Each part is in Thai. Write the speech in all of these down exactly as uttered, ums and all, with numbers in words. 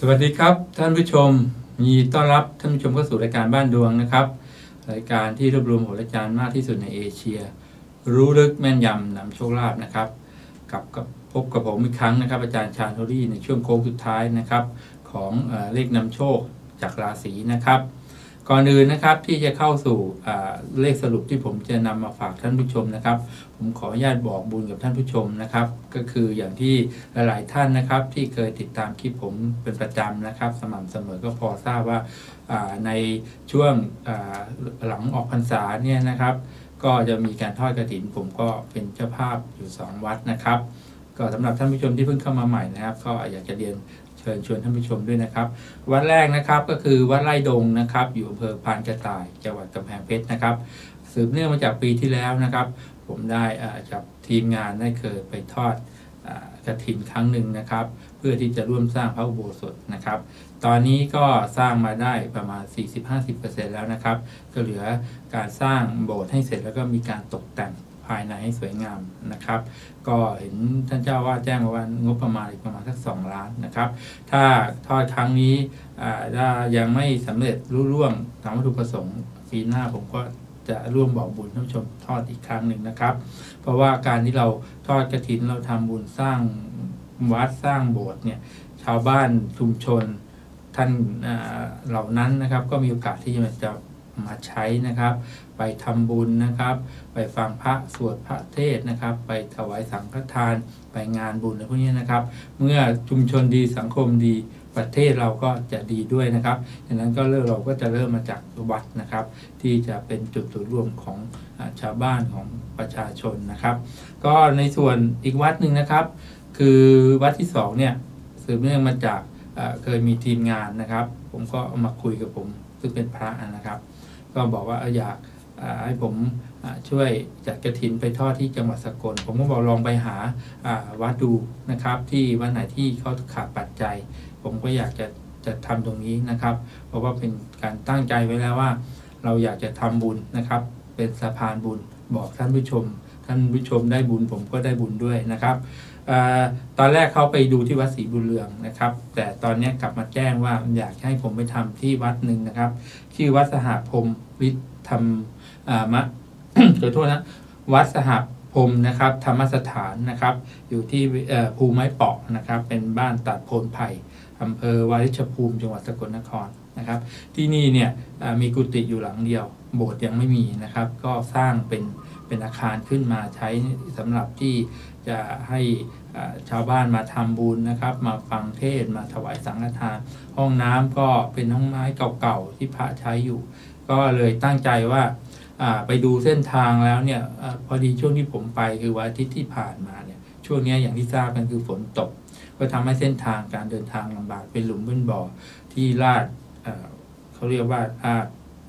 สวัสดีครับท่านผู้ชมยินดีต้อนรับท่านผู้ชมเข้าสู่รายการบ้านดวงนะครับรายการที่รวบรวมโหราจารย์มากที่สุดในเอเชียรู้ลึกแม่นยำนำโชคลาภนะครับกับกับพบกับผมอีกครั้งนะครับอาจารย์ชาญโทรี่ในช่วงโค้งสุดท้ายนะครับของเอ่อเลขนำโชคจากราศีนะครับก่อนอื่นนะครับที่จะเข้าสู่เลขสรุปที่ผมจะนำมาฝากท่านผู้ชมนะครับผมขออนุญาตบอกบุญกับท่านผู้ชมนะครับก็คืออย่างที่หลายๆท่านนะครับที่เคยติดตามคลิปผมเป็นประจำนะครับสม่ำเสมอก็พอทราบว่าในช่วงหลังออกพรรษาเนี่ยนะครับก็จะมีการทอดกฐินผมก็เป็นเจ้าภาพอยู่สองวัดนะครับก็สำหรับท่านผู้ชมที่เพิ่งเข้ามาใหม่นะครับก็อยากจะเรียนเชิญชวนท่านผู้ชมด้วยนะครับวัดแรกนะครับก็คือวัดไร่ดงนะครับอยู่อำเภอพานกระต่ายจังหวัดกำแพงเพชรนะครับสืบเนื่องมาจากปีที่แล้วนะครับผมได้กับทีมงานได้เคยไปทอดกฐินครั้งหนึ่งนะครับเพื่อที่จะร่วมสร้างพระอุโบสถนะครับตอนนี้ก็สร้างมาได้ประมาณ สี่สิบถึงห้าสิบเปอร์เซ็นต์ แล้วนะครับก็เหลือการสร้างโบสถ์ให้เสร็จแล้วก็มีการตกแต่งภายในให้สวยงามนะครับก็เห็นท่านเจ้าว่าแจ้งมาว่างบประมาณอีกประมาณสักสองล้านนะครับถ้าทอดครั้งนี้ถ้ายังไม่สำเร็จรุ่ร่วงตามวัตถุประสงค์ปีหน้าผมก็จะร่วมบอกบุญท่านผู้ชมทอดอีกครั้งหนึ่งนะครับเพราะว่าการที่เราทอดกฐินเราทำบุญสร้างวัดสร้างโบสถ์เนี่ยชาวบ้านชุมชนท่านเหล่านั้นนะครับก็มีโอกาสที่จะมาใช้นะครับไปทำบุญนะครับไปฟังพระสวดพระเทศนะครับไปถวายสังฆทานไปงานบุญอะไรพวกนี้นะครับเมื่อชุมชนดีสังคมดีประเทศเราก็จะดีด้วยนะครับดังนั้นก็เริ่มเราก็จะเริ่มมาจากวัดนะครับที่จะเป็นจุดศูนย์รวมของชาวบ้านของประชาชนนะครับก็ในส่วนอีกวัดหนึ่งนะครับคือวัดที่สองเนี่ยสืบเนื่องมาจากเคยมีทีมงานนะครับผมก็เอามาคุยกับผมซึ่งเป็นพระนะครับก็บอกว่าอยากให้ผมช่วยจัดกฐินไปทอดที่จังหวัดสกลผมก็บอกลองไปหาวัดดูนะครับที่วัดไหนที่เขาขาดปัจจัยผมก็อยากจะจะทำตรงนี้นะครับเพราะว่าเป็นการตั้งใจไว้แล้วว่าเราอยากจะทำบุญนะครับเป็นสะพานบุญบอกท่านผู้ชมท่านผู้ชมได้บุญผมก็ได้บุญด้วยนะครับตอนแรกเขาไปดูที่วัดศรีบุญเรืองนะครับแต่ตอนนี้กลับมาแจ้งว่าอยากให้ผมไปทำที่วัดหนึ่งนะครับชื่อวัดสหพรหมวิทธรรมมะ ขอโทษนะวัดสหพรหมนะครับธรรมสถานนะครับอยู่ที่ภูไม้เปาะนะครับเป็นบ้านตัดโพนไผ่อำเภอวาริชภูมิจังหวัดสกลนครนะครับที่นี่เนี่ยมีกุฏิอยู่หลังเดียวโบสถ์ยังไม่มีนะครับก็สร้างเป็นเป็นอาคารขึ้นมาใช้สำหรับที่จะให้ชาวบ้านมาทำบุญนะครับมาฟังเทศมาถวายสังฆทานห้องน้ำก็เป็นห้องไม้เก่าๆที่พระใช้อยู่ก็เลยตั้งใจว่าไปดูเส้นทางแล้วเนี่ยอพอดีช่วงที่ผมไปคือวันอาทิตย์ที่ผ่านมาเนี่ยช่วงนี้อย่างที่ทราบกันคือฝนตกก็ทำให้เส้นทางการเดินทางลำบากเป็นหลุมเป็นบ่อที่ลาดเขาเรียกว่าลาด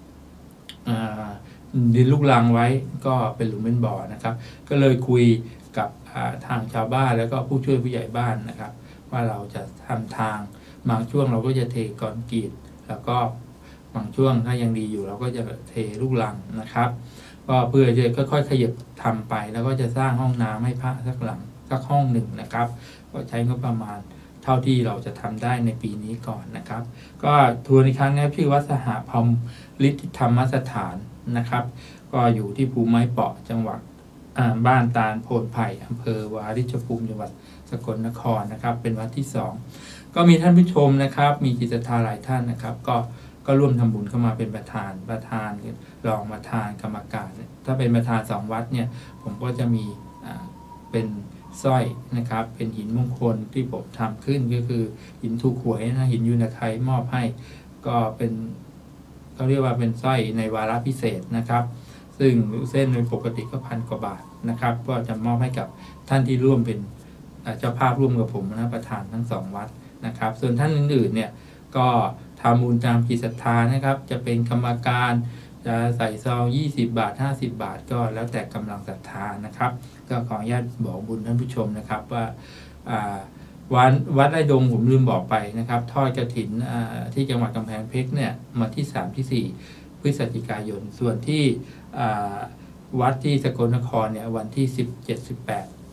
ดินลูกรังไว้ก็เป็นหลุมเป็นบ่อนะครับก็เลยคุยกับทางชาวบ้านแล้วก็ผู้ช่วยผู้ใหญ่บ้านนะครับว่าเราจะทำทางบางช่วงเราก็จะเทคอนกรีตแล้วก็บางช่วงถ้ายังดีอยู่เราก็จะเทลูกรังนะครับก็เพื่อจะค่อยๆขยับทำไปแล้วก็จะสร้างห้องน้ำให้พระสักหลังสักห้องหนึ่งนะครับก็ใช้งบประมาณเท่าที่เราจะทำได้ในปีนี้ก่อนนะครับก็ทวนอีกครั้งนะชื่อวัดสหพรหมฤทธิธรรมสถานนะครับก็อยู่ที่ภูไม้เปาะจังหวัดบ้านตาลโพนไผ่อำเภอวาริชภูมิจังหวัดสกลนครนะครับเป็นวัดที่สองก็มีท่านผู้ชมนะครับมีจิตศรัทธาหลายท่านนะครับก็ก็ร่วมทำบุญเข้ามาเป็นประธานประธานรองประธานกรรมการถ้าเป็นประธานสองวัดเนี่ยผมก็จะมีเป็นสร้อยนะครับเป็นหินมงคลที่ผมทำขึ้นก็คือหินถูกหวยนะหินยูนาไทยมอบให้ก็เป็นเขาเรียกว่าเป็นสร้อยในวาระพิเศษนะครับซึ่งเส้นโดยปกติก็พันกว่าบาทนะครับก็จะมอบให้กับท่านที่ร่วมเป็นเจ้าภาพร่วมกับผมนะประธานทั้งสองวัดนะครับส่วนท่านอื่นๆเนี่ยก็ทำบุญตามจิตศรัทธานะครับจะเป็นกรรมการจะใส่ซองยี่สิบบาทห้าสิบบาทก็แล้วแต่กำลังศรัทธานะครับก็ขออนุญาตบอกบุญท่านผู้ชมนะครับว่าวัดวัดไร่ดงผมลืมบอกไปนะครับทอดกฐินที่จังหวัดกำแพงเพชรเนี่ยมาที่สามที่สี่พฤศจิกายนส่วนที่วัดที่สกลนครเนี่ยวันที่สิบเจ็ด สิบแปด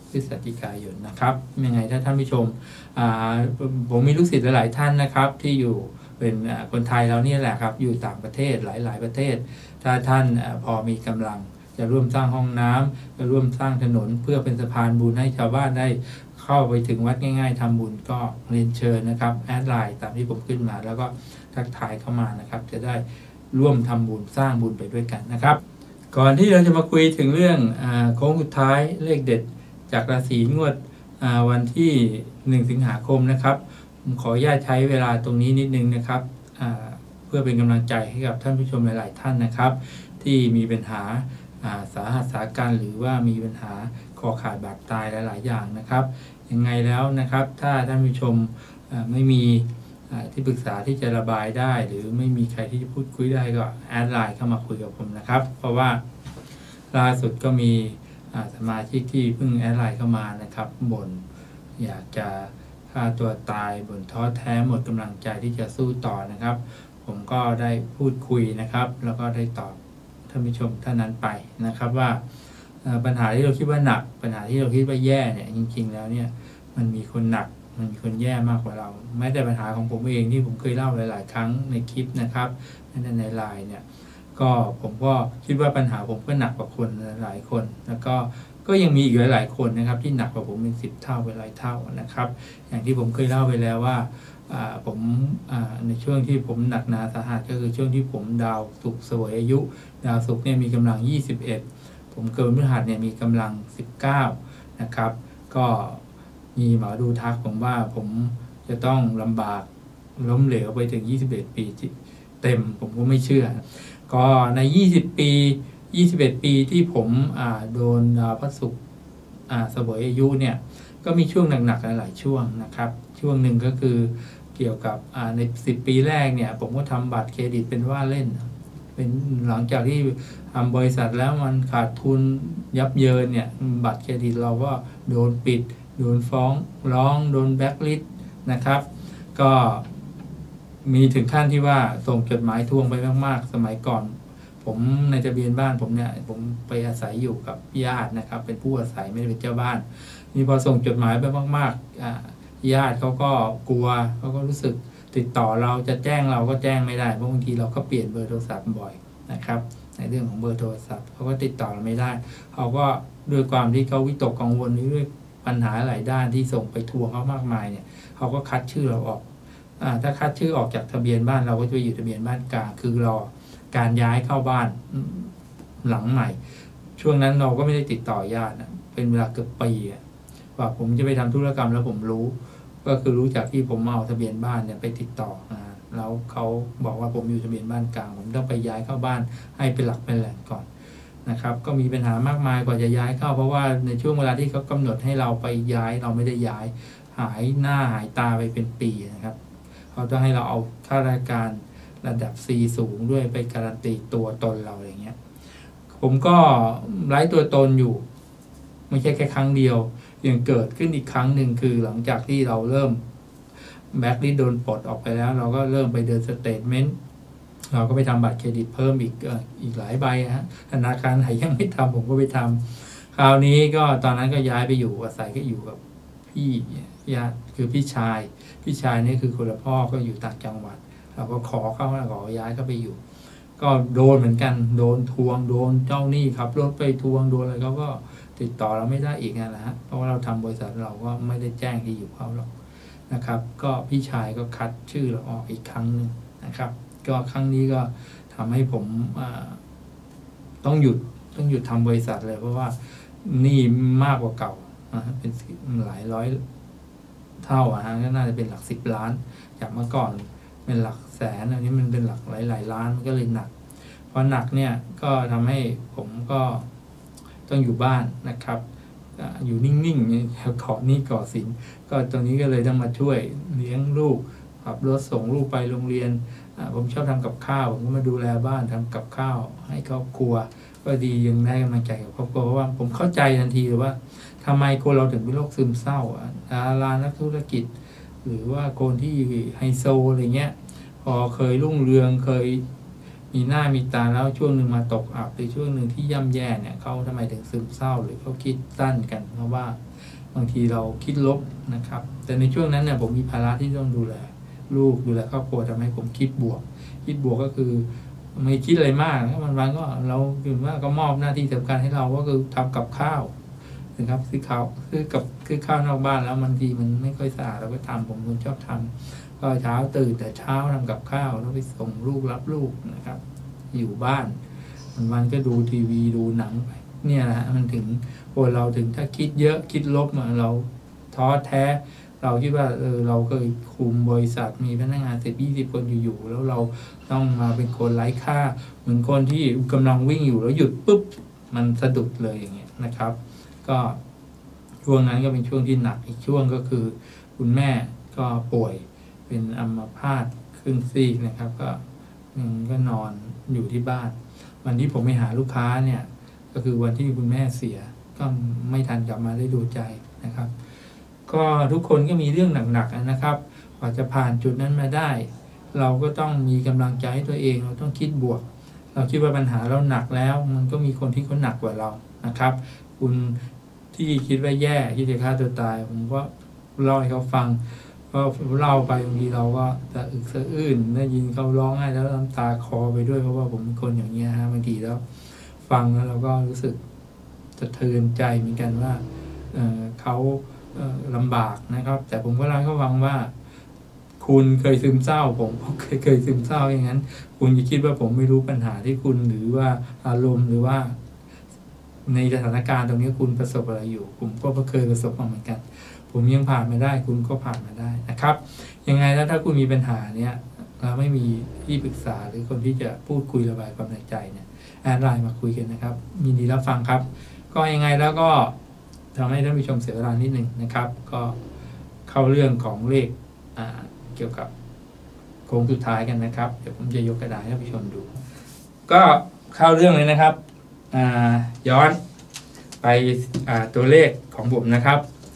พฤศจิกายนนะครับยังไงถ้าท่านผู้ชมผมมีลูกศิษย์หลายท่านนะครับที่อยู่เป็นคนไทยเราเนี่ยแหละครับอยู่ต่างประเทศหลายๆประเทศถ้าท่านพอมีกำลังจะร่วมสร้างห้องน้ำจะร่วมสร้างถนนเพื่อเป็นสะพานบุญให้ชาวบ้านได้เข้าไปถึงวัดง่ายๆทำบุญก็เรียนเชิญนะครับแอดไลน์ตามที่ผมขึ้นมาแล้วก็ทักทายเข้ามานะครับจะได้ร่วมทำบุญสร้างบุญไปด้วยกันนะครับก่อนที่เราจะมาคุยถึงเรื่องโค้งสุดท้ายเลขเด็ดจากราศีงวดวันที่หนึ่งสิงหาคมนะครับผมขออนุญาตใช้เวลาตรงนี้นิดนึงนะครับเพื่อเป็นกำลังใจให้กับท่านผู้ชมหลายๆท่านนะครับที่มีปัญหาสาหัสสาการหรือว่ามีปัญหาคอขาดบาดตายหลายๆอย่างนะครับยังไงแล้วนะครับถ้าท่านผู้ชมไม่มีที่ปรึกษาที่จะระบายได้หรือไม่มีใครที่จะพูดคุยได้ก็แอดไลน์เข้ามาคุยกับผมนะครับเพราะว่าล่าสุดก็มีสมาชิกที่เพิ่งแอดไลน์เข้ามานะครับบ่นอยากจะฆ่าตัวตายบ่นท้อแท้หมดกำลังใจที่จะสู้ต่อนะครับผมก็ได้พูดคุยนะครับแล้วก็ได้ตอบท่านผู้ชมท่านนั้นไปนะครับว่าปัญหาที่เราคิดว่าหนักปัญหาที่เราคิดว่าแย่เนี่ยจริงๆแล้วเนี่ยมันมีคนหนักมันมีคนแย่มากกว่าเราแม้แต่ปัญหาของผมเองที่ผมเคยเล่าหลายๆครั้งในคลิปนะครับในในไลน์เนี่ยก็ผมก็คิดว่าปัญหาผมก็หนักกว่าคนหลายคนแล้วก็ก็ยังมีอีกหลายๆคนนะครับที่หนักกว่าผมเป็นสิบเท่าเป็นหลายเท่านะครับอย่างที่ผมเคยเล่าไปแล้วว่าผมในช่วงที่ผมหนักหนาสาหัสก็คือช่วงที่ผมดาวศุกร์เสวยอายุดาวศุกร์เนี่ยมีกำลังยี่สิบเอ็ดผมเกิดพฤหัสเนี่ยมีกำลังสิบเก้านะครับก็มีหมอดูทักผมว่าผมจะต้องลำบากล้มเหลวไปถึงยี่สิบเอ็ดปีเต็มผมก็ไม่เชื่อก็ในยี่สิบปียี่สิบเอ็ดปีที่ผมโดนดาวพฤหัสเสวยอายุเนี่ยก็มีช่วงหนักๆหลายๆช่วงนะครับช่วงหนึ่งก็คือเกี่ยวกับในสิบปีแรกเนี่ยผมก็ทำบัตรเครดิตเป็นว่าเล่นเป็นหลังจากที่ทำบริษัทแล้วมันขาดทุนยับเยินเนี่ยบัตรเครดิตเราก็โดนปิดโดนฟ้องร้องโดนแบล็คลิสต์นะครับก็มีถึงขั้นที่ว่าส่งจดหมายทวงไปมากๆสมัยก่อนผมในทะเบียนบ้านผมเนี่ยผมไปอาศัยอยู่กับญาตินะครับเป็นผู้อาศัยไม่ได้เป็นเจ้าบ้านนี่พอส่งจดหมายไปมากๆญาติเขาก็กลัวเขาก็รู้สึกติดต่อเราจะแจ้งเราก็แจ้งไม่ได้เพราะบางทีเราก็เปลี่ยนเบอร์โทรศัพท์บ่อยนะครับในเรื่องของเบอร์โทรศัพท์เขาก็ติดต่อเราไม่ได้เขาก็ด้วยความที่เขาวิตกกังวลด้วยปัญหาหลายด้านที่ส่งไปทวงเขามากมายเนี่ยเขาก็คัดชื่อเราออกอ่าถ้าคัดชื่อออกจากทะเบียนบ้านเราก็จะไปอยู่ทะเบียนบ้านกลางคือรอการย้ายเข้าบ้านหลังใหม่ช่วงนั้นเราก็ไม่ได้ติดต่อญาตินะเป็นเวลาเกือบปีว่าผมจะไปทำธุรกรรมแล้วผมรู้ก็คือรู้จากที่ผมเอาทะเบียนบ้านเนี่ยไปติดต่อแล้วเขาบอกว่าผมอยู่ทะเบียนบ้านกลางผมต้องไปย้ายเข้าบ้านให้เป็นหลักเป็นแหล่งก่อนนะครับก็มีปัญหามากมายกว่าจะย้ายเข้าเพราะว่าในช่วงเวลาที่เขากำหนดให้เราไปย้ายเราไม่ได้ย้ายหายหน้าหายตาไปเป็นปีนะครับเขาต้องให้เราเอาข้าราชการระดับ ซี สูงด้วยไปการันตีตัวตนเราอย่างเงี้ยผมก็ไร้ตัวตนอยู่ไม่ใช่แค่ครั้งเดียวยังเกิดขึ้นอีกครั้งหนึ่งคือหลังจากที่เราเริ่มแบ็คลิสต์โดนปลดออกไปแล้วเราก็เริ่มไปเดินสเตทเมนต์เราก็ไปทำบัตรเครดิตเพิ่มอีกอีกหลายใบฮะธนาคารไหนยังไม่ทำผมก็ไปทำคราวนี้ก็ตอนนั้นก็ย้ายไปอยู่อาศัยก็อยู่กับพี่ญาติคือพี่ชายพี่ชายนี่คือคนละพ่อก็อยู่ต่างจังหวัดเราก็ขอเข้าแล้วขอย้ายเข้าไปอยู่ก็โดนเหมือนกันโดนทวงโดนเจ้าหนี้ขับรถไปทวงโดนอะไรเขาก็ติดต่อเราไม่ได้อีกนะฮะเพราะว่าเราทำบริษัทเราก็ไม่ได้แจ้งที่อยู่เขาหรอกนะครับก็พี่ชายก็คัดชื่อเราออกอีกครั้งหนึ่งนะครับก็ครั้งนี้ก็ทำให้ผมต้องหยุดต้องหยุดทำบริษัทเลยเพราะว่าหนี้มากกว่าเก่านะเป็นหลายร้อยเท่าอ่ะฮะก็น่าจะเป็นหลักสิบล้านจากเมื่อก่อนเป็นหลักแสนอันนี้มันเป็นหลักหลายหลายล้านมันก็เลยหนักพอหนักเนี่ยก็ทำให้ผมก็ต้องอยู่บ้านนะครับอยู่นิ่งๆขอหนี้ก่อสินก็ตรงนี้ก็เลยต้องมาช่วยเลี้ยงลูกขับรถส่งลูกไปโรงเรียนผมชอบทำกับข้าวผมก็มาดูแลบ้านทำกับข้าวให้ครอบครัวก็ดียังได้กำลังใจกับครอบครัวเพราะว่าผมเข้าใจทันทีเลยว่าทำไมคนเราถึงเป็นโรคซึมเศร้าดารานักธุรกิจหรือว่าคนที่ไฮโซอะไรเงี้ยพอเคยรุ่งเรืองเคยมีหน้ามีตาแล้วช่วงหนึ่งมาตกอับหรือช่วงหนึ่งที่ย่ำแย่เนี่ยเขาทำไมถึงซึมเศร้าหรือเขาคิดสั้นกันเพราะว่าบางทีเราคิดลบนะครับแต่ในช่วงนั้นเนี่ยผมมีภาระที่ต้องดูแลลูกดูแลครอบครัวทำให้ผมคิดบวกคิดบวกก็คือไม่คิดอะไรมากนะวันวันก็เราคือว่าก็มอบหน้าที่สำคัญให้เราก็คือทำกับข้าวนะครับซื้อข้าวซื้อกับซื้อข้าวนอกบ้านแล้วบางทีมันไม่ค่อยสะอาดเราก็ทำผมคนชอบทำก็เช้าตื่นแต่เช้าทำกับข้าวแล้วไปส่งลูกรับลูกนะครับอยู่บ้านวันวันก็ดูทีวีดูหนังไปเนี่ยนะฮะมันถึงพอเราถึงถ้าคิดเยอะคิดลบมาเราท้อแท้เราคิดว่าเออเราเคยคุมบริษัทมีพนักงานสิบยี่สิบคนอยู่ๆแล้วเราต้องมาเป็นคนไร้ค่าเหมือนคนที่กำลังวิ่งอยู่แล้วหยุดปุ๊บมันสะดุดเลยอย่างเงี้ยนะครับก็ช่วงนั้นก็เป็นช่วงที่หนักอีกช่วงก็คือคุณแม่ก็ป่วยเป็นอัมพาตครึ่งซีกนะครับก็ก็นอนอยู่ที่บ้านวันที่ผมไปหาลูกค้าเนี่ยก็คือวันที่คุณแม่เสียก็ไม่ทันกลับมาได้ดูใจนะครับก็ทุกคนก็มีเรื่องหนักๆนะครับกว่าจะผ่านจุดนั้นมาได้เราก็ต้องมีกำลังใจให้ตัวเองเราต้องคิดบวกเราคิดว่าปัญหาเราหนักแล้วมันก็มีคนที่เขาหนักกว่าเรานะครับคุณที่คิดว่าแย่ที่จะฆ่าตัวตายผมก็เล่าให้เขาฟังก็เล่าไปบางทีเราก็สะอึกสะอื้นได้ยินเขาร้องไห้แล้วน้ำตาคลอไปด้วยเพราะว่าผมเป็นคนอย่างเงี้ยฮะบางทีแล้วฟังแล้วเราก็รู้สึกสะเทือนใจเหมือนกันว่า เอ่อเขาเอ่อลำบากนะครับแต่ผมก็เล่าให้เขาฟังว่าคุณเคยซึมเศร้าผมก็เคยเคยซึมเศร้าอย่างนั้นคุณจะคิดว่าผมไม่รู้ปัญหาที่คุณหรือว่าอารมณ์หรือว่าในสถานการณ์ตรงนี้คุณประสบอะไรอยู่ผมก็เคยประสบมาเหมือนกันผมยังผ่านมาได้คุณก็ผ่านมาได้นะครับยังไงแล้วถ้าคุณมีปัญหาเนี้ยเราไม่มีที่ปรึกษาหรือคนที่จะพูดคุยระบายความในใจเนี่ยแอดไลน์มาคุยกันนะครับยินดีรับฟังครับก็ยังไงแล้วก็ทำให้ท่านผู้ชมเสียเวลานิดหนึ่งนะครับก็เข้าเรื่องของเลขเกี่ยวกับโค้งสุดท้ายกันนะครับเดี๋ยวผมจะยกกระดาษให้ท่านผู้ชมดูก็เข้าเรื่องเลยนะครับย้อนไปตัวเลขของผมนะครับ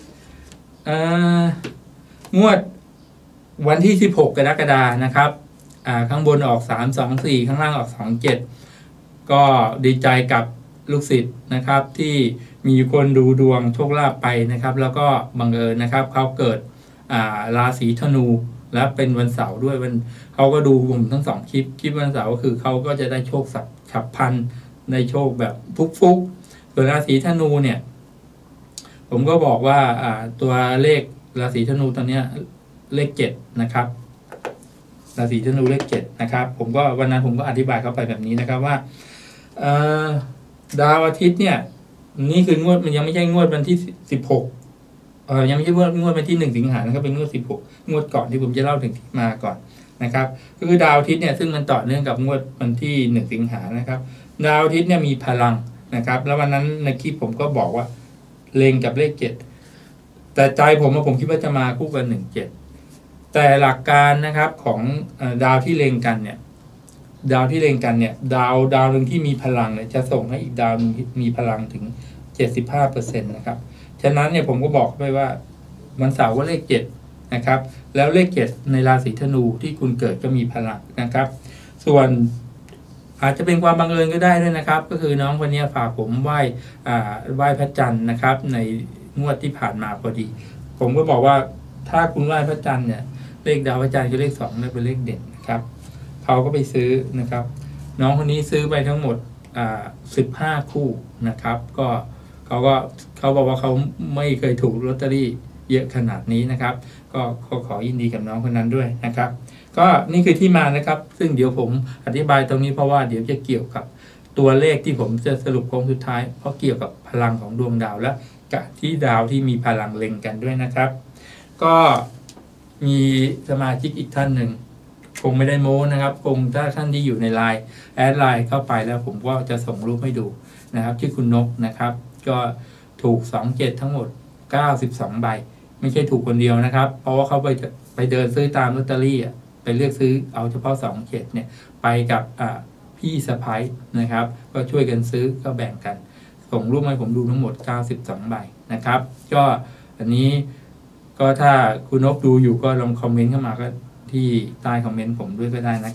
งวดวันที่สิบหกกรกฎาคมนะครับข้างบนออกสามสองสี่ข้างล่างออกสองเจ็ดก็ดีใจกับลูกศิษย์นะครับที่มีคนดูดวงโชคลาภไปนะครับแล้วก็บังเอิญนะครับเขาเกิดราศีธนูและเป็นวันเสาร์ด้วยวันเขาก็ดูผมทั้งสองคลิปคลิปวันเสาร์ก็คือเขาก็จะได้โชคสับฉับพลันในโชคแบบฟุกๆส่วนราศีธนูเนี่ยผมก็บอกว่าตัวเลขราศีธนูตอนนี้เลขเจ็ดนะครับราศีธนูเลขเจ็ดนะครับผมก็วันนั้นผมก็อธิบายเข้าไปแบบนี้นะครับว่าดาวอาทิตย์เนี่ยนี่คืองวดมันยังไม่ใช่งวดวันที่สิบหกเอ่อยังไม่ใช่งวดงวดวันที่หนึ่งสิงหานะครับเป็นงวดสิบหกงวดก่อนที่ผมจะเล่าถึงที่มาก่อนนะครับก็คือดาวอาทิตย์เนี่ยซึ่งมันต่อเนื่องกับงวดวันที่หนึ่งสิงหานะครับดาวอาทิตย์เนี่ยมีพลังนะครับแล้ววันนั้นในคลิปผมก็บอกว่าเล็งกับเลขเจ็ดแต่ใจผมผมคิดว่าจะมาคู่กันหนึ่งเจ็ดแต่หลักการนะครับของดาวที่เล็งกันเนี่ยดาวที่เล็งกันเนี่ยดาวดาวหนึ่งที่มีพลังเนี่ยจะส่งให้อีกดาวนึงมีพลังถึง เจ็ดสิบห้าเปอร์เซ็นต์ นะครับฉะนั้นเนี่ยผมก็บอกไปว่าวันเสาร์ก็เลขเจ็ดนะครับแล้วเลขเจ็ดในราศีธนูที่คุณเกิดก็มีพลังนะครับส่วนอาจจะเป็นความบังเอิญก็ได้ด้วยนะครับก็คือน้องคนนี้ฝากผมไหว้อ่าไหว้พระจันทร์นะครับในงวดที่ผ่านมาพอดีผมก็บอกว่าถ้าคุณไหว้พระจันทร์เนี่ยเลขดาวพระจันทร์คือเลขสองเนี่ยเป็นเลขเด่นนะครับเขาก็ไปซื้อนะครับน้องคนนี้ซื้อไปทั้งหมดอ่าสิบห้าคู่นะครับก็เขาก็เขาบอกว่าเขาไม่เคยถูกลอตเตอรี่เยอะขนาดนี้นะครับก็ขอขอยินดีกับน้องคนนั้นด้วยนะครับก็นี่คือที่มานะครับซึ่งเดี๋ยวผมอธิบายตรงนี้เพราะว่าเดี๋ยวจะเกี่ยวกับตัวเลขที่ผมจะสรุปโค้งสุดท้ายเพราะเกี่ยวกับพลังของดวงดาวและกับที่ดาวที่มีพลังเล็งกันด้วยนะครับก็มีสมาชิกอีกท่านหนึ่งคงไม่ได้โม้นะครับคงถ้าท่านที่อยู่ในไลน์แอดไลน์เข้าไปแล้วผมก็จะส่งรูปให้ดูนะครับชื่อคุณนกนะครับก็ถูกสองเจ็ดทั้งหมดเก้าสิบสองใบไม่ใช่ถูกคนเดียวนะครับเพราะว่าเขาไปไปเดินซื้อตามลอตเตอรี่อ่ะไปเลือกซื้อเอาเฉพาะสองเจ็ดเนี่ยไปกับอ่าพี่สะพ้ายนะครับก็ช่วยกันซื้อก็แบ่งกันส่งรูปให้ผมดูทั้งหมดเก้าสิบสองใบนะครับก็อันนี้ก็ถ้าคุณนกดูอยู่ก็ลองคอมเมนต์เข้ามาก็ที่ใต้คอมเมนต์ผมด้วยก็ได้นะครับ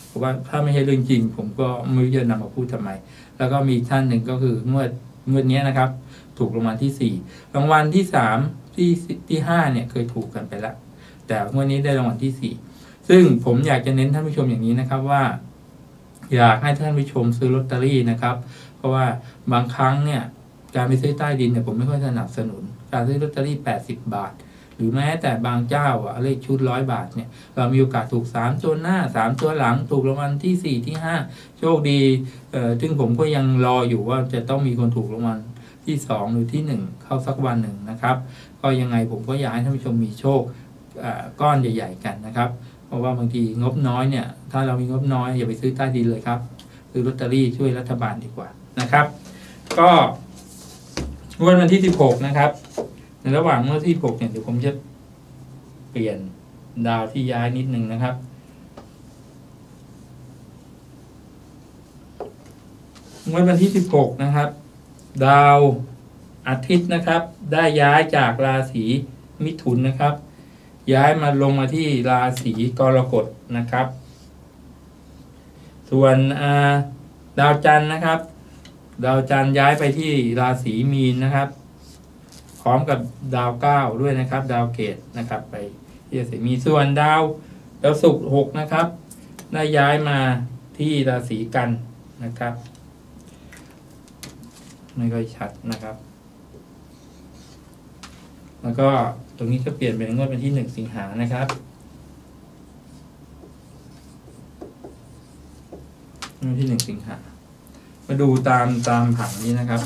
เพราะว่าถ้าไม่ใช่เรื่องจริงผมก็ไม่รู้จะนำมาพูดทำไมแล้วก็มีท่านหนึ่งก็คืองวดงวดนี้นะครับถูกรางวัลที่สี่รางวัลที่สามที่ที่ห้าเนี่ยเคยถูกกันไปแล้วแต่งวดนี้ได้รางวัลที่สี่ซึ่งผมอยากจะเน้นท่านผู้ชมอย่างนี้นะครับว่าอยากให้ท่านผู้ชมซื้อลอตเตอรี่นะครับเพราะว่าบางครั้งเนี่ยการไปซื้อใต้ดินเนี่ยผมไม่ค่อยสนับสนุนการซื้อลอตเตอรี่แปดสิบบาทหรือแม้แต่บางเจ้าอะเลขชุดร้อยบาทเนี่ยเรามีโอกาสถูกสามตัวหน้าสามตัวหลังถูกรางวัลที่สี่ที่ห้าโชคดีเอ่อซึ่งผมก็ยังรออยู่ว่าจะต้องมีคนถูกรางวัลที่สองหรือที่หนึ่งเข้าสักวันหนึ่งนะครับก็ยังไงผมก็อยากให้ท่านผู้ชมมีโชคก้อนใหญ่ๆกันนะครับเพราะว่าบางทีงบน้อยเนี่ยถ้าเรามีงบน้อยอย่าไปซื้อใต้ดินเลยครับซื้อลอตเตอรี่ช่วยรัฐบาลดีกว่านะครับก็งวดวันที่สิบหกนะครับในระหว่างงวดที่สิบหกเนี่ยเดี๋ยวผมจะเปลี่ยนดาวที่ย้ายนิดนึงนะครับงวดวันที่สิบหกนะครับดาวอาทิตย์นะครับได้ย้ายจากราศีมิถุนนะครับย้ายมาลงมาที่ราศีกรกฎนะครับส่วนดาวจันทร์นะครับดาวจันทร์ย้ายไปที่ราศีมีนนะครับพร้อมกับดาวเก้าด้วยนะครับดาวเกตนะครับไปที่ราศีมีนส่วนดาวดาวศุกร์หกนะครับได้ย้ายมาที่ราศีกันนะครับไม่ค่อยชัดนะครับแล้วก็ตรงนี้จะเปลี่ยนเป็นงวดเป็นที่หนึ่งสิงหานะครับงวดที่หนึ่งสิงหามาดูตามตามผังนี้นะครับ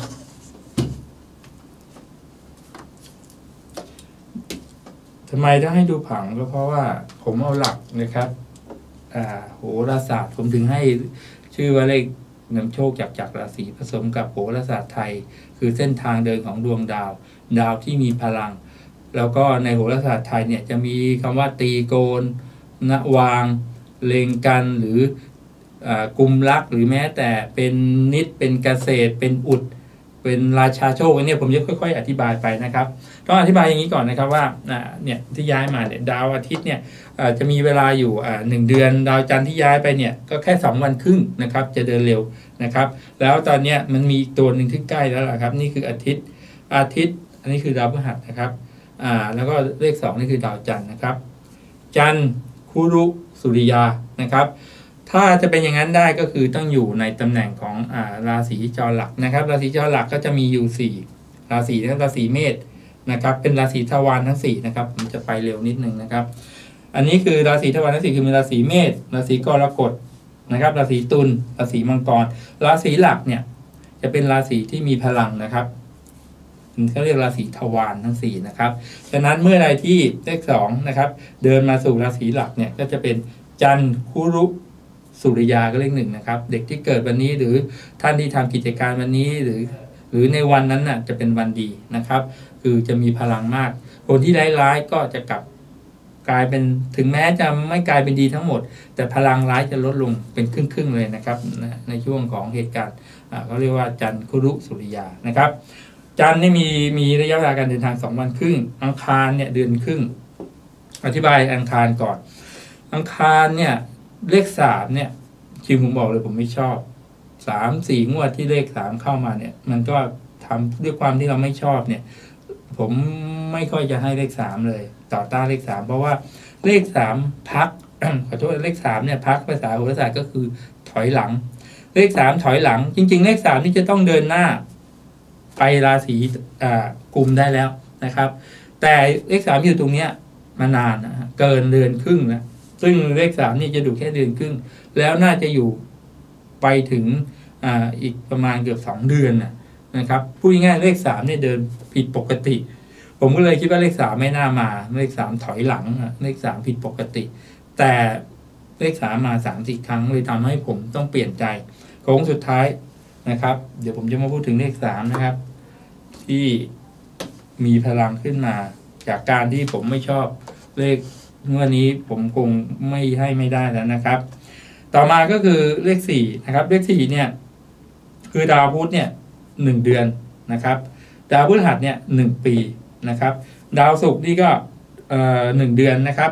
ทำไมต้องให้ดูผังก็เพราะว่าผมเอาหลักนะครับอ่าโหราศาสตร์ผมถึงให้ชื่อว่าเลขนำโชคจากจากราศีผสมกับโหราศาสตร์ไทยคือเส้นทางเดินของดวงดาวดาวที่มีพลังแล้วก็ในโหราศาสตร์ไทยเนี่ยจะมีคำว่าตีโกนณวางเลงกันหรือกุมลักหรือแม้แต่เป็นนิดเป็นเกษตรเป็นอุดเป็นราชาโชคเนี่ยผมจะค่อยๆอธิบายไปนะครับต้องอธิบายอย่างนี้ก่อนนะครับว่าเนี่ยที่ย้ายมาเนี่ยดาวอาทิตย์เนี่ยจะมีเวลาอยู่หนึ่งเดือนดาวจันทร์ที่ย้ายไปเนี่ยก็แค่สองวันครึ่งนะครับจะเดินเร็วนะครับแล้วตอนนี้มันมีตัวหนึ่งที่ใกล้แล้วล่ะครับนี่คืออาทิตย์อาทิตย์อันนี้คือดาวพฤหัสนะครับอ่าแล้วก็เลขสองนี่คือดาวจันทร์นะครับจันทร์คุรุสุริยานะครับถ้าจะเป็นอย่างนั้นได้ก็คือต้องอยู่ในตำแหน่งของอ่าราศีจรหลักนะครับราศีจรหลักก็จะมีอยู่สี่ราศีนะครับราศีเมษนะครับเป็นราศีทวารทั้งสี่นะครับผมจะไปเร็วนิดนึงนะครับอันนี้คือราศีทวารทั้งสี่คือมีราศีเมษราศีกรกฎนะครับราศีตุลราศีมังกรราศีหลักเนี่ยจะเป็นราศีที่มีพลังนะครับเขาเรียกราศีทวารทั้งสี่นะครับฉะนั้นเมื่อใดที่เลขสองนะครับเดินมาสู่ราศีหลักเนี่ยก็จะเป็นจันทร์คุรุสุริยาก็เลขหนึ่งนะครับเด็กที่เกิดวันนี้หรือท่านที่ทำกิจการวันนี้หรือหรือในวันนั้นน่ะจะเป็นวันดีนะครับคือจะมีพลังมากคนที่ร้ายๆก็จะกลับกลายเป็นถึงแม้จะไม่กลายเป็นดีทั้งหมดแต่พลังร้ายจะลดลงเป็นครึ่งๆเลยนะครับในช่วงของเหตุการณ์เขาเรียกว่าจันทร์คุรุสุริยานะครับจันทร์นี่มีมีระยะเวลาการเดินทางสองวันครึ่งอังคารเนี่ยเดือนครึ่งอธิบายอังคารก่อนอังคารเนี่ยเลขสามเนี่ยคิวผมบอกเลยผมไม่ชอบสามสี่งวดที่เลขสามเข้ามาเนี่ยมันก็ทำด้วยความที่เราไม่ชอบเนี่ยผมไม่ค่อยจะให้เลขสามเลยต่อต้านเลขสามเพราะว่าเลขสามพัก ขอโทษเลขสามเนี่ยพักภาษาโหราศาสตร์ก็คือถอยหลังเลขสามถอยหลังจริงๆเลขสามนี่จะต้องเดินหน้าไปราศีอ่ากุมได้แล้วนะครับแต่เลขสามอยู่ตรงเนี้ยมานานนะเกินเดือนครึ่งแล้วซึ่งเลขสามนี่จะดูแค่เดือนครึ่งแล้วน่าจะอยู่ไปถึงอ่าอีกประมาณเกือบสองเดือนนะนะครับพูดง่ายๆเลขสามเนี่ยเดินผิดปกติผมก็เลยคิดว่าเลขสามไม่น่ามาเลขสามถอยหลังเลขสามผิดปกติแต่เลขสามมาสามสี่ครั้งเลยทำให้ผมต้องเปลี่ยนใจโค้งสุดท้ายนะครับเดี๋ยวผมจะมาพูดถึงเลขสามนะครับที่มีพลังขึ้นมาจากการที่ผมไม่ชอบเลขเมื่อนี้ผมคงไม่ให้ไม่ได้แล้วนะครับต่อมาก็คือเลขสี่นะครับเลขสี่เนี่ยคือดาวพุธเนี่ยหนึ่งเดือนนะครับดาวพฤหัสเนี่ยหนึ่งปีนะครับดาวศุกร์นี่ก็เอ่อหนึ่งเดือนนะครับ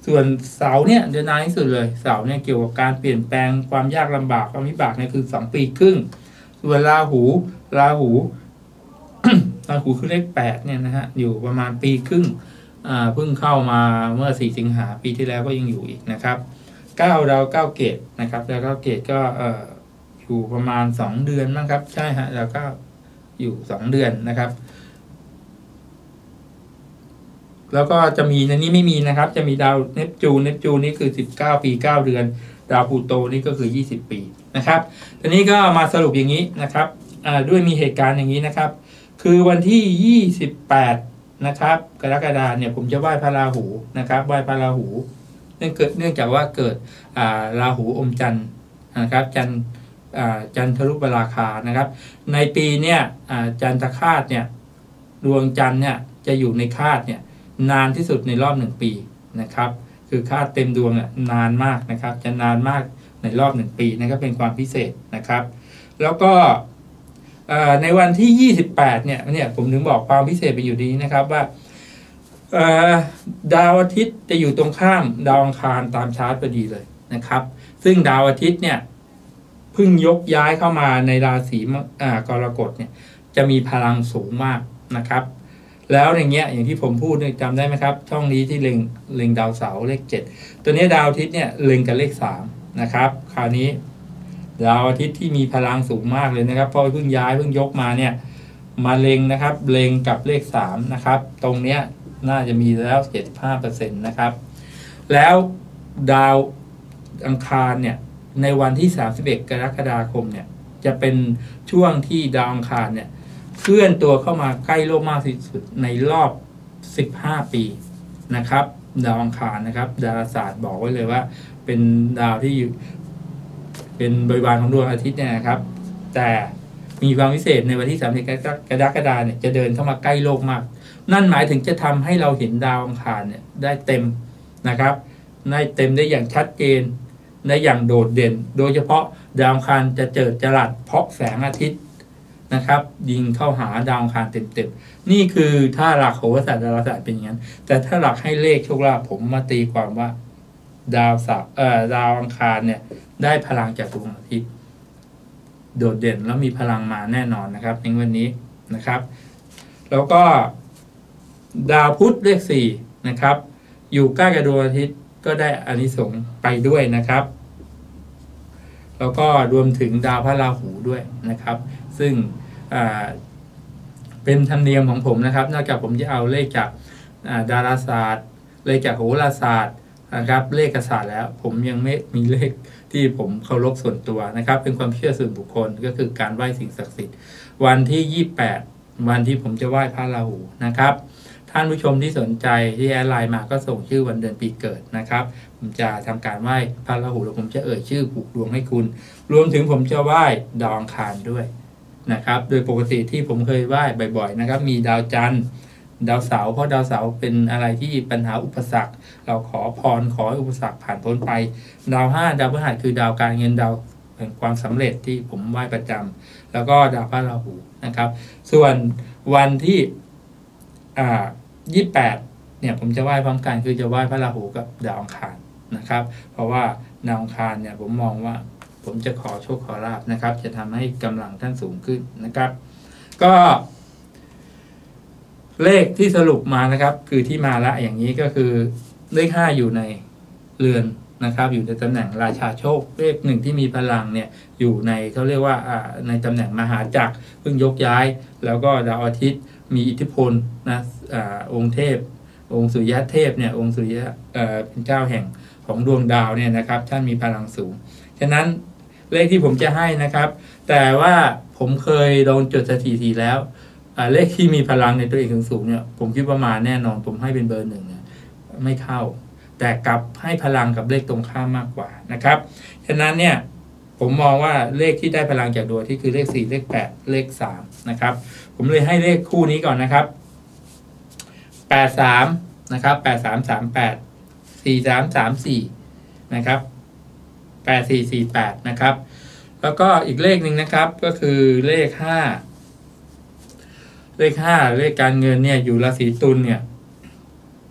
ส่วนเสาเนี่ยจะนานที่สุดเลยเสาเนี่ยเกี่ยวกับการเปลี่ยนแปลงความยากลำบากความวิบากเนี่ยคือสองปีครึ่งส่วนราหูราหู ราหูคือเลขแปดเนี่ยนะฮะอยู่ประมาณปีครึ่งอ่าเพิ่งเข้ามาเมื่อสี่สิงหาปีที่แล้วก็ยังอยู่อีกนะครับเก้าดาวเก้าเกตนะครับดาวเก้าเกตก็เอ่ออยู่ประมาณสองเดือนมั้งครับใช่ฮะดาวเก้าอยู่สองเดือนนะครับแล้วก็จะมีในนี้ไม่มีนะครับจะมีดาวเนปจูนเนปจูนนี่คือสิบเก้าปีเก้าเดือนดาวพลูโตนี่ก็คือยี่สิบปีนะครับทีนี้ก็มาสรุปอย่างนี้นะครับอ่าด้วยมีเหตุการณ์อย่างนี้นะครับคือวันที่ยี่สิบแปดนะครับกรกฎาคมเนี่ยผมจะไหว้พระราหูนะครับไหว้พระราหูเนื่องเกิดเนื่องจากว่าเกิดอ่าราหูอมจันทร์นะครับจันทร์อ่าจันทรุปราคานะครับในปีเนี่ยอ่าจันทคาตเนี่ยดวงจันทร์เนี่ยจะอยู่ในคาตเนี่ยนานที่สุดในรอบหนึ่งปีนะครับคือคาดเต็มดวงอ่ะนานมากนะครับจะนานมากในรอบหนึ่งปีนะครับเป็นความพิเศษนะครับแล้วก็ในวันที่ยี่สิบแปดเนี่ยเนี่ยผมถึงบอกความพิเศษไปอยู่ดีนะครับว่าดาวอาทิตย์จะอยู่ตรงข้ามดาวอังคารตามชาร์ตพอดีเลยนะครับซึ่งดาวอาทิตย์เนี่ยเพิ่งยกย้ายเข้ามาในราศีกรกฎเนี่ยจะมีพลังสูงมากนะครับแล้วอย่างเงี้ยอย่างที่ผมพูดจำได้ไหมครับช่องนี้ที่เล็งเล็งดาวเสาร์เลขเจ็ดตัวนี้ดาวอาทิตย์เนี่ยเล็งกับเลขสามนะครับคราวนี้ดาวอาทิตย์ที่มีพลังสูงมากเลยนะครับเพราะเพิ่งย้ายเพิ่งยกมาเนี่ยมาเล็งนะครับเล็งกับเลขสามนะครับตรงเนี้ยน่าจะมีแล้ว เจ็ดสิบห้าเปอร์เซ็นต์ นะครับแล้วดาวอังคารเนี่ยในวันที่สามสิบเอ็ดกรกฎาคมเนี่ยจะเป็นช่วงที่ดาวอังคารเนี่ยเคลื่อนตัวเข้ามาใกล้โลกมากที่สุดในรอบสิบห้าปีนะครับดาวอังคารนะครับดาราศาสตร์บอกไว้เลยว่าเป็นดาวที่เป็นบริวารของดวงอาทิตย์เนี่ยนะครับแต่มีความพิเศษในวันที่สามสิบกรกฎาคมเนี่ยจะเดินเข้ามาใกล้โลกมากนั่นหมายถึงจะทำให้เราเห็นดาวอังคารเนี่ยได้เต็มนะครับได้เต็มได้อย่างชัดเจนได้อย่างโดดเด่นโดยเฉพาะดาวอังคารจะเจิดจรัสเพราะแสงอาทิตย์นะครับยิงเข้าหาดาวอังคารเต็มๆนี่คือถ้าหลักโหราศาสตร์ดาราศาสตร์เป็นอย่างนั้นแต่ถ้าหลักให้เลขโชคลาภผมมาตีความว่าดาวเสาร์เอ่อดาวอังคารเนี่ยได้พลังจากดวงอาทิตย์โดดเด่นแล้วมีพลังมาแน่นอนนะครับในวันนี้นะครับแล้วก็ดาวพุธเลขสี่นะครับอยู่ใกล้กับดวงอาทิตย์ก็ได้อานิสงส์ไปด้วยนะครับแล้วก็รวมถึงดาวพระราหูด้วยนะครับซึ่งเป็นธรรมเนียมของผมนะครับนอกจากผมจะเอาเลขจากดาราศาสตร์เลขจากโหราศาสตร์นะครับเลขศาสตร์แล้วผมยังไม่มีเลขที่ผมเคารพส่วนตัวนะครับเป็นความเชื่อส่วนบุคคลก็คือการไหว้สิ่งศักดิ์สิทธิ์วันที่ยี่สิบแปดวันที่ผมจะไหว้พระราหูนะครับท่านผู้ชมที่สนใจที่แอดไลน์มาก็ส่งชื่อวันเดือนปีเกิดนะครับผมจะทำการไหว้พระราหูแล้วผมจะเอ่ยชื่อผูกดวงให้คุณรวมถึงผมจะไหว้ดาวอังคารด้วยนะครับโดยปกติที่ผมเคยไหว้บ่อยๆนะครับมีดาวจันทร์ดาวเสาร์เพราะดาวเสาร์เป็นอะไรที่ปัญหาอุปสรรคเราขอพรขอให้อุปสรรคผ่านพ้นไปดาวห้าดาวพฤหัสคือดาวการเงินดาวแห่งความสำเร็จที่ผมไหว้ประจำแล้วก็ดาวพระราหูนะครับส่วนวันที่อ่ายี่สิบแปดเนี่ยผมจะไหว้พร้อมกันคือจะไหว้พระราหูกับดาวอังคารนะครับเพราะว่าดาวอังคารเนี่ยผมมองว่าผมจะขอโชคขอลาภนะครับจะทำให้กำลังท่านสูงขึ้นนะครับก็เลขที่สรุปมานะครับคือที่มาละอย่างนี้ก็คือเลขห้าอยู่ในเรือนนะครับอยู่ในตำแหน่งราชาโชคเลขหนึ่งที่มีพลังเนี่ยอยู่ในเขาเรียกว่าในตำแหน่งมหาจักรเพิ่งยกย้ายแล้วก็ดาวอาทิตย์มีอิทธิพลนะอ่าองค์เทพองค์สุริยะเทพเนี่ยองค์สุริยะเอ่อเป็นเจ้าแห่งของดวงดาวเนี่ยนะครับท่านมีพลังสูงฉะนั้นเลขที่ผมจะให้นะครับแต่ว่าผมเคยลองจดสถิติแล้วเลขที่มีพลังในตัวเองสูงเนี่ยผมคิดว่ามาแน่นอนผมให้เป็นเบอร์หนึ่งเนี่ยไม่เข้าแต่กลับให้พลังกับเลขตรงข้ามมากกว่านะครับฉะนั้นเนี่ยผมมองว่าเลขที่ได้พลังจากดวงที่คือเลขสี่เลขแปดเลขสามนะครับผมเลยให้เลขคู่นี้ก่อนนะครับแปดสามนะครับแปดสามสามแปดสี่สามสามสี่นะครับแปดสี่สี่แปดนะครับแล้วก็อีกเลขหนึ่งนะครับก็คือเลขห้าเลขห้าเลขการเงินเนี่ยอยู่ราศีตุลเนี่ย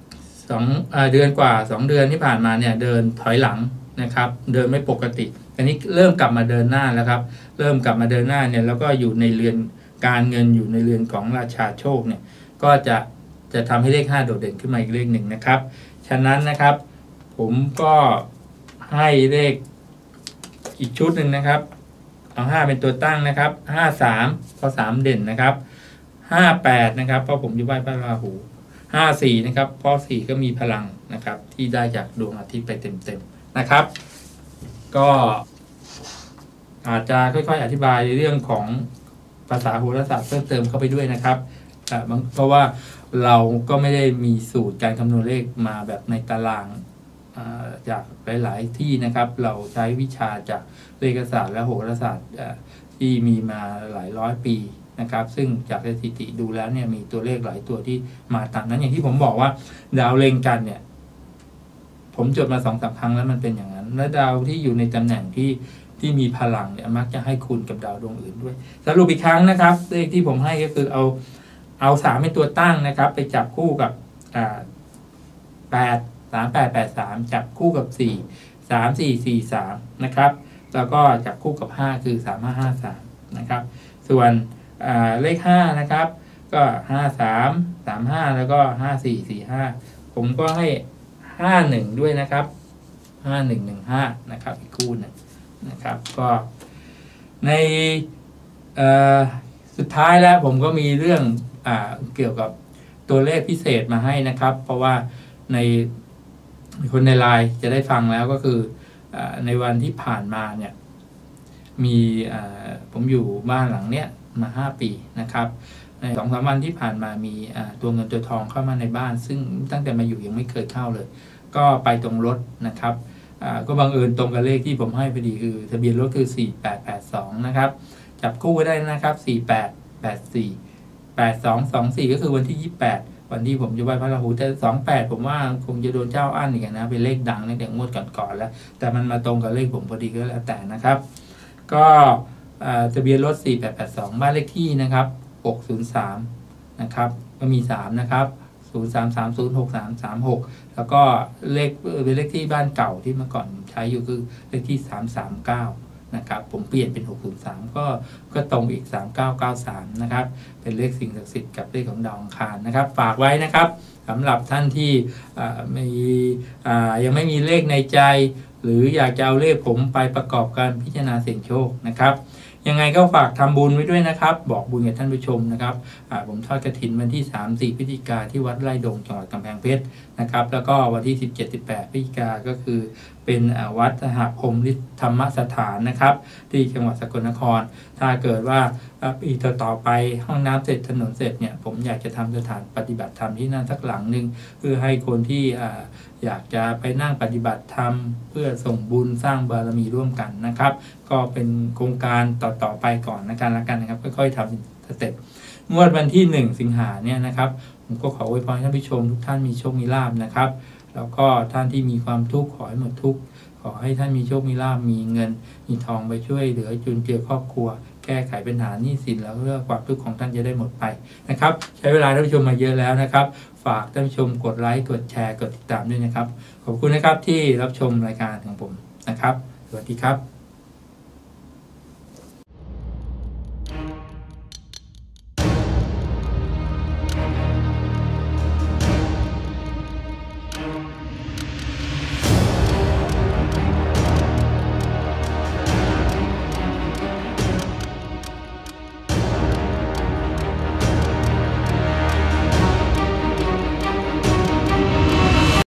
สองเดือนกว่าสองเดือนที่ผ่านมาเนี่ยเดินถอยหลังนะครับเดินไม่ปกติอันนี้เริ่มกลับมาเดินหน้าแล้วครับเริ่มกลับมาเดินหน้าเนี่ยแล้วก็อยู่ในเรือนการเงินอยู่ในเรือนของราชาโชคเนี่ยก็จะจะทำให้เลขห้าโดดเด่นขึ้นมาอีกเลขหนึ่งนะครับฉะนั้นนะครับผมก็ให้เลขอีกชุดหนึ่งนะครับเอาห้าเป็นตัวตั้งนะครับห้าสามเพราะสามเด่นนะครับห้าแปดนะครับเพราะผมอยู่ไหว้พระราหูห้าสี่นะครับเพราะสี่ก็มีพลังนะครับที่ได้จากดวงอาทิตย์ไปเต็มๆนะครับก็อาจจะค่อยๆอธิบายในเรื่องของภาษาโหราศาสตร์เพิ่มเติมเข้าไปด้วยนะครับเพราะว่าเราก็ไม่ได้มีสูตรการคำนวณเลขมาแบบในตารางจากหลายๆที่นะครับเราใช้วิชาจากเลขศาสตร์และโหราศาสตร์ที่มีมาหลายร้อยปีนะครับซึ่งจากสถิติดูแล้วเนี่ยมีตัวเลขหลายตัวที่มาตามนั้นอย่างที่ผมบอกว่าดาวเล็งกันเนี่ยผมจดมาสองสามครั้งแล้วมันเป็นอย่างนั้นและดาวที่อยู่ในตำแหน่งที่ที่มีพลังเนี่ยมักจะให้คุณกับดาวดวงอื่นด้วยสรุปอีกครั้งนะครับเลขที่ผมให้ก็คือเอาเอาสามเป็นตัวตั้งนะครับไปจับคู่กับอ่าแปดสามแปดแปดสามจับคู่กับสี่สามสี่สี่สามนะครับแล้วก็จับคู่กับห้าคือสามห้าห้าสามนะครับส่วนเลขห้านะครับก็ห้าสามสามห้าแล้วก็ห้าสี่สี่ห้าผมก็ให้ห้าหนึ่งด้วยนะครับห้าหนึ่งหนึ่งห้านะครับอีกคู่หนึ่งนะครับก็ในสุดท้ายแล้วผมก็มีเรื่องอ่าเกี่ยวกับตัวเลขพิเศษมาให้นะครับเพราะว่าในคนในไลน์จะได้ฟังแล้วก็คืออในวันที่ผ่านมาเนี่ยมีผมอยู่บ้านหลังเนี้ยมาห้าปีนะครับในสองสามวันที่ผ่านมามีตัวเงินตัวทองเข้ามาในบ้านซึ่งตั้งแต่มาอยู่ยังไม่เคยเข้าเลยก็ไปตรงรถนะครับก็บังเอิญตรงกับเลขที่ผมให้พอดีคือทะเบียนรถคือสี่แปดแปดสองนะครับจับคู่ไว้ได้นะครับสี่แปดแปดสี่แปดสองสองสี่ก็คือวันที่ยี่สิบแปดวันที่ผมจะไหว้พระราหูแต่สองแปดผมว่าคงจะโดนเจ้าอั้นอีกนะเป็นเลขดังในแต่งวดก่อนๆแล้วแต่มันมาตรงกับเลขผมพอดีก็แล้วแต่นะครับก็ทะเบียนรถสี่แปดแปดสองบ้านเลขที่นะครับหกศูนย์สามนะครับก็มีสามนะครับศูนย์ สาม สาม ศูนย์ หก สาม สาม หกแล้วก็เลขเป็นเลขที่บ้านเก่าที่เมื่อก่อนใช้อยู่คือเลขที่สามสามเก้านะครับผมเปลี่ยนเป็นหกศูนย์สามก็ก็ตรงอีกสามเก้าเก้าสามนะครับเป็นเลขสิ่งศักดิ์สิทธิ์กับเลขของดาวอังคารนะครับฝากไว้นะครับสำหรับท่านที่มียังไม่มีเลขในใจหรืออยากจะเอาเลขผมไปประกอบการพิจารณาเสี่ยงโชคนะครับยังไงก็ฝากทำบุญไว้ด้วยนะครับบอกบุญกับท่านผู้ชมนะครับผมทอดกฐินวันที่สามสี่พฤศจิกาที่วัดไร่ดงจังหวัดกำแพงเพชรนะครับแล้วก็วันที่สิบเจ็ด สิบแปดพฤศจิกาก็คือเป็นวัดสหพรหมธรรมสถานนะครับที่จังหวัดสกลนครถ้าเกิดว่าปีต่อไปห้องน้ำเสร็จถนนเสร็จเนี่ยผมอยากจะทำสถานปฏิบัติธรรมที่นั่นสักหลังหนึ่งเพื่อให้คนที่อยากจะไปนั่งปฏิบัติธรรมเพื่อส่งบุญสร้างบารมีร่วมกันนะครับก็เป็นโครงการต่อๆไปก่อนนะกันละกันนะครับค่อยๆทำสเต็ปงวดวันที่หนึ่งสิงหาเนี่ยนะครับผมก็ขออวยพรให้ท่านผู้ชมทุกท่านมีโชคมีลาภนะครับแล้วก็ท่านที่มีความทุกข์ขอให้หมดทุกข์ขอให้ท่านมีโชคมีลาภมีเงินมีทองไปช่วยเหลือจุนเจือครอบครัวแก้ไขปัญหาหนี้สินแล้วเพื่อความทุกข์ของท่านจะได้หมดไปนะครับใช้เวลาท่านผู้ชมมาเยอะแล้วนะครับฝากท่านผู้ชมกดไลค์กดแชร์กดติดตามด้วยนะครับขอบคุณนะครับที่รับชมรายการของผมนะครับสวัสดีครับ